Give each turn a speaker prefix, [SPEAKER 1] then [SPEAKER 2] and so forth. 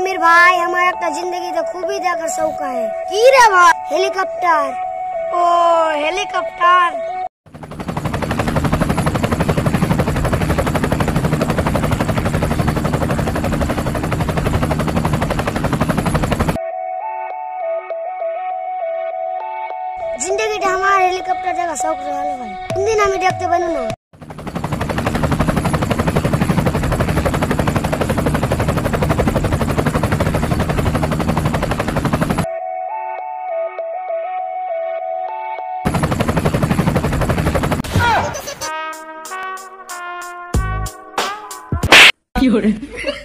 [SPEAKER 1] आमिर भाई हमारा একটা जिंदगी तो खूबी देखार शौक है। की रे भाई? हेलीकॉप्टर। ओ हेलीकॉप्टर। जिंदगी हमारे हेलीकॉप्टर देखा शौक रहा भाई। हिंदी ना में देखते बनू ना।
[SPEAKER 2] 有人